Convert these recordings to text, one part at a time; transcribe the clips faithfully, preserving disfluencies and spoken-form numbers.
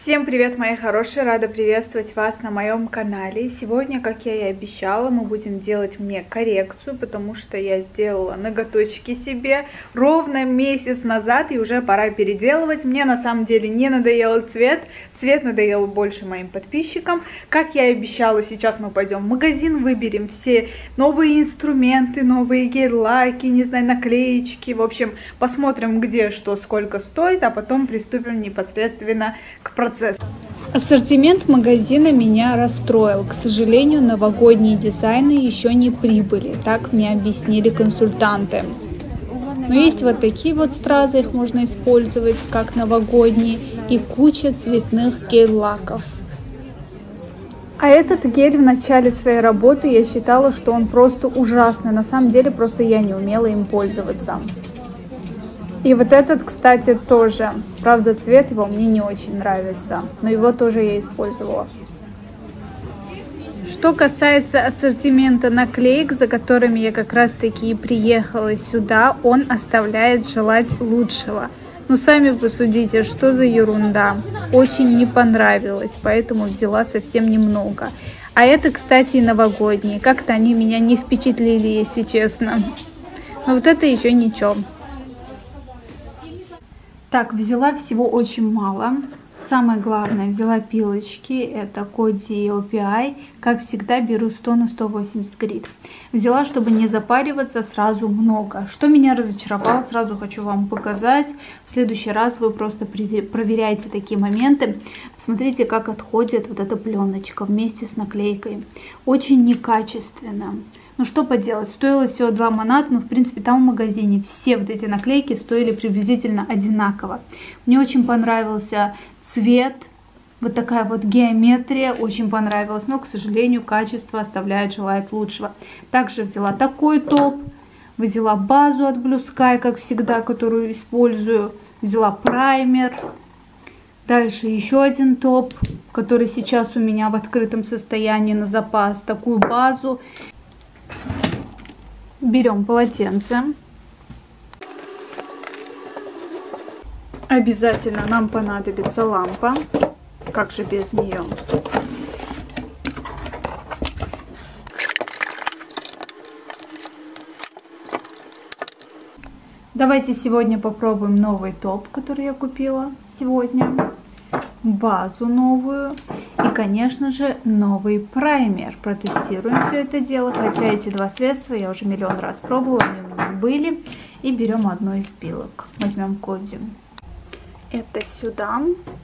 Всем привет, мои хорошие! Рада приветствовать вас на моем канале. Сегодня, как я и обещала, мы будем делать мне коррекцию, потому что я сделала ноготочки себе ровно месяц назад, и уже пора переделывать. Мне на самом деле не надоел цвет, цвет надоел больше моим подписчикам. Как я и обещала, сейчас мы пойдем в магазин, выберем все новые инструменты, новые гель-лаки, не знаю, наклеечки. В общем, посмотрим, где что, сколько стоит, а потом приступим непосредственно к процессу. Ассортимент магазина меня расстроил. К сожалению, новогодние дизайны еще не прибыли. Так мне объяснили консультанты. Но есть вот такие вот стразы, их можно использовать как новогодние, и куча цветных гель-лаков. А этот гель в начале своей работы я считала, что он просто ужасный. На самом деле, просто я не умела им пользоваться. И вот этот, кстати, тоже. Правда, цвет его мне не очень нравится, но его тоже я использовала. Что касается ассортимента наклеек, за которыми я как раз таки и приехала сюда, он оставляет желать лучшего. Ну, сами посудите, что за ерунда. Очень не понравилось, поэтому взяла совсем немного. А это, кстати, новогодние. Как-то они меня не впечатлили, если честно. Но вот это еще ничего. Так, взяла всего очень мало. Самое главное, взяла пилочки. Это Коди о пи ай. Как всегда, беру сто на сто восемьдесят грит. Взяла, чтобы не запариваться, сразу много. Что меня разочаровало, сразу хочу вам показать. В следующий раз вы просто проверяете такие моменты. Посмотрите, как отходит вот эта пленочка вместе с наклейкой. Очень некачественно. Ну что поделать, стоило всего два монат, но в принципе там в магазине все вот эти наклейки стоили приблизительно одинаково. Мне очень понравился цвет, вот такая вот геометрия, очень понравилась, но, к сожалению, качество оставляет желать лучшего. Также взяла такой топ, взяла базу от Blue Sky, как всегда, которую использую, взяла праймер. Дальше еще один топ, который сейчас у меня в открытом состоянии на запас, такую базу. Берем полотенце. Обязательно нам понадобится лампа. Как же без нее? Давайте сегодня попробуем новый топ, который я купила сегодня. Базу новую и, конечно же, новый праймер. Протестируем все это дело, хотя эти два средства я уже миллион раз пробовала, они у меня были. И берем одну из пилок. Возьмем Коди. Это сюда,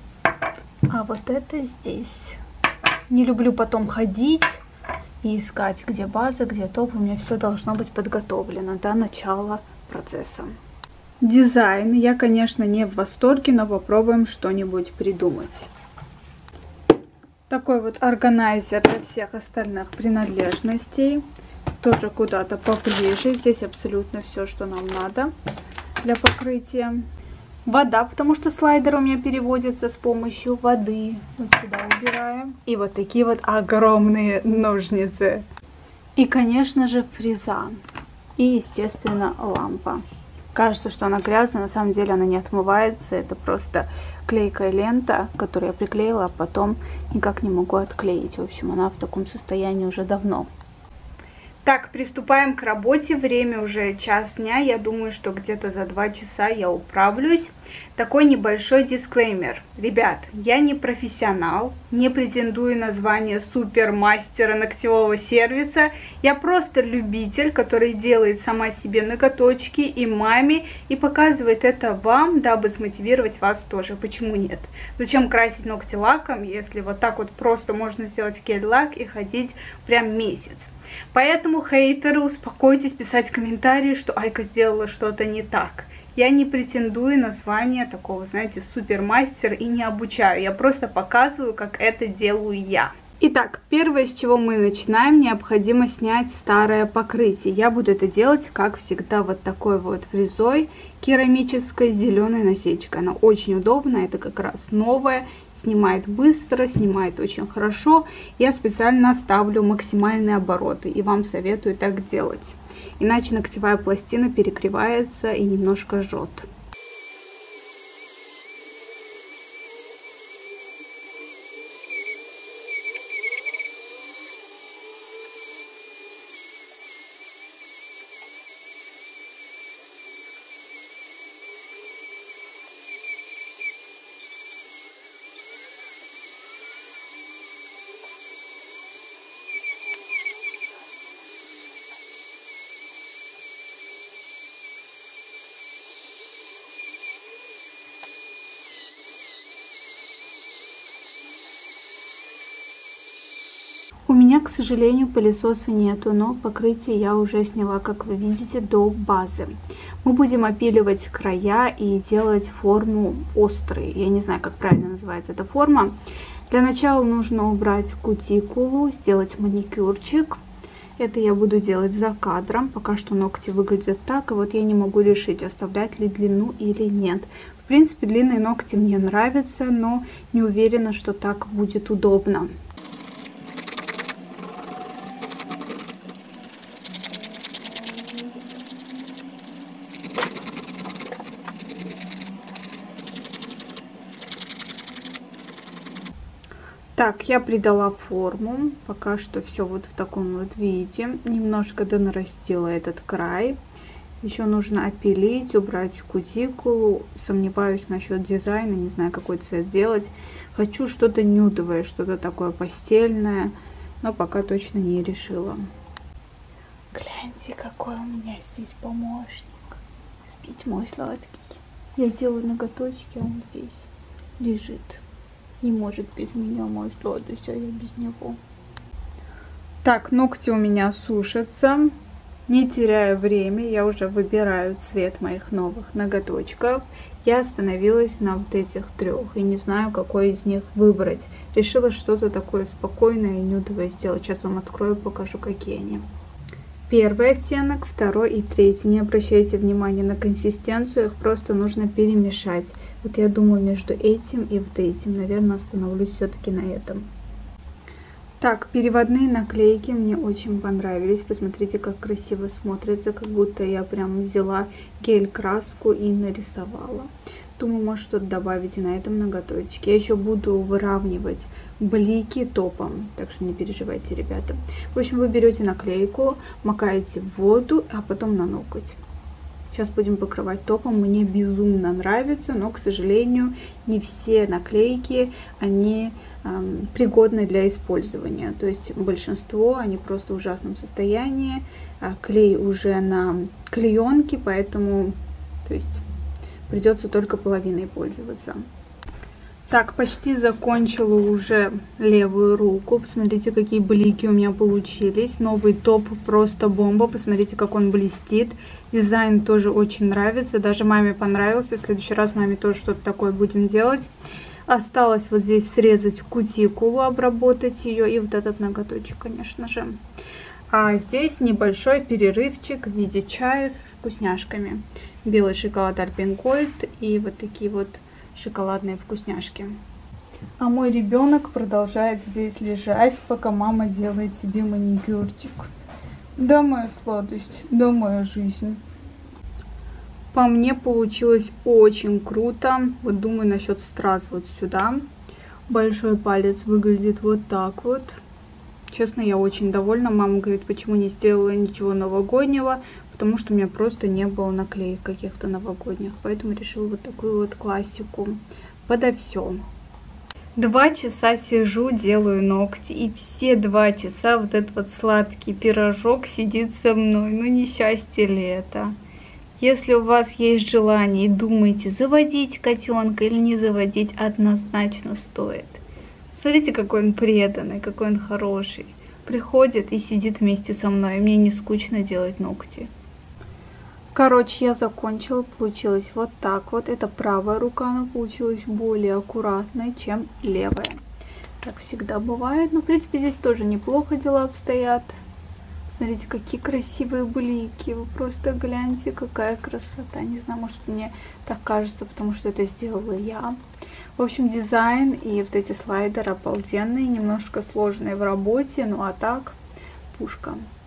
а вот это здесь. Не люблю потом ходить и искать, где база, где топ. У меня все должно быть подготовлено до начала процесса. Дизайн. Я, конечно, не в восторге, но попробуем что-нибудь придумать. Такой вот органайзер для всех остальных принадлежностей. Тоже куда-то поближе. Здесь абсолютно все, что нам надо для покрытия. Вода, потому что слайдер у меня переводится с помощью воды. Вот сюда убираем. И вот такие вот огромные ножницы. И, конечно же, фреза. И, естественно, лампа. Кажется, что она грязная, на самом деле она не отмывается. Это просто клейкая лента, которую я приклеила, а потом никак не могу отклеить. В общем, она в таком состоянии уже давно. Так, приступаем к работе. Время уже час дня. Я думаю, что где-то за два часа я управлюсь. Такой небольшой дисклеймер. Ребят, я не профессионал, не претендую на звание супермастера ногтевого сервиса. Я просто любитель, который делает сама себе ноготочки и маме, и показывает это вам, дабы смотивировать вас тоже. Почему нет? Зачем красить ногти лаком, если вот так вот просто можно сделать гель-лак и ходить прям месяц? Поэтому, хейтеры, успокойтесь писать комментарии, что Айка сделала что-то не так. Я не претендую на звание такого, знаете, супермастера и не обучаю. Я просто показываю, как это делаю я. Итак, первое, с чего мы начинаем, необходимо снять старое покрытие. Я буду это делать, как всегда, вот такой вот фрезой керамической с зеленой насечкой. Она очень удобная, это как раз новая, снимает быстро, снимает очень хорошо. Я специально ставлю максимальные обороты и вам советую так делать. Иначе ногтевая пластина перегревается и немножко жжет. меня, к сожалению, пылесоса нету, но покрытие я уже сняла, как вы видите, до базы. Мы будем опиливать края и делать форму острой. Я не знаю, как правильно называется эта форма. Для начала нужно убрать кутикулу, сделать маникюрчик. Это я буду делать за кадром. Пока что ногти выглядят так, и вот я не могу решить, оставлять ли длину или нет. В принципе, длинные ногти мне нравятся, но не уверена, что так будет удобно. Так, я придала форму, пока что все вот в таком вот виде. Немножко донарастила этот край. Еще нужно опилить, убрать кутикулу. Сомневаюсь насчет дизайна, не знаю, какой цвет делать. Хочу что-то нюдовое, что-то такое постельное, но пока точно не решила. Гляньте, какой у меня здесь помощник. Спить мой сладкий. Я делаю ноготочки, а он здесь лежит. Не может без меня мой сладость, а я без него. Так, ногти у меня сушатся. Не теряя время, я уже выбираю цвет моих новых ноготочков. Я остановилась на вот этих трех и не знаю, какой из них выбрать. Решила что-то такое спокойное и нюдовое сделать. Сейчас вам открою, покажу, какие они. Первый оттенок, второй и третий. Не обращайте внимания на консистенцию, их просто нужно перемешать. Вот я думаю, между этим и вот этим, наверное, остановлюсь все-таки на этом. Так, переводные наклейки мне очень понравились. Посмотрите, как красиво смотрится, как будто я прям взяла гель-краску и нарисовала. Думаю, может что-то добавить и на этом ноготочке. Я еще буду выравнивать блики топом, так что не переживайте, ребята. В общем, вы берете наклейку, макаете в воду, а потом на ноготь. Сейчас будем покрывать топом. Мне безумно нравится, но, к сожалению, не все наклейки, они эм, пригодны для использования. То есть большинство, они просто в ужасном состоянии. А клей уже на клеенке, поэтому то есть, придется только половиной пользоваться. Так, почти закончила уже левую руку. Посмотрите, какие блики у меня получились. Новый топ просто бомба. Посмотрите, как он блестит. Дизайн тоже очень нравится. Даже маме понравился. В следующий раз маме тоже что-то такое будем делать. Осталось вот здесь срезать кутикулу, обработать ее. И вот этот ноготочек, конечно же. А здесь небольшой перерывчик в виде чая с вкусняшками. Белый шоколад Альпен Гольд и вот такие вот шоколадные вкусняшки. А мой ребенок продолжает здесь лежать, пока мама делает себе маникюрчик. Да, моя сладость, да, моя жизнь. По мне получилось очень круто. Вот думаю насчет страз вот сюда. Большой палец выглядит вот так вот. Честно, я очень довольна. Мама говорит, почему не сделала ничего новогоднего. Потому что у меня просто не было наклеек каких-то новогодних. Поэтому решила вот такую вот классику подо все. Два часа сижу, делаю ногти. И все два часа вот этот вот сладкий пирожок сидит со мной. Ну, несчастье ли это? Если у вас есть желание и думаете, заводить котенка или не заводить, однозначно стоит. Смотрите, какой он преданный, какой он хороший. Приходит и сидит вместе со мной. Мне не скучно делать ногти. Короче, я закончила, получилось вот так вот. Это правая рука, она получилась более аккуратной, чем левая. Так всегда бывает, но в принципе здесь тоже неплохо дела обстоят. Смотрите, какие красивые блики, вы просто гляньте, какая красота. Не знаю, может мне так кажется, потому что это сделала я. В общем, дизайн и вот эти слайдеры обалденные, немножко сложные в работе, ну а так пушка.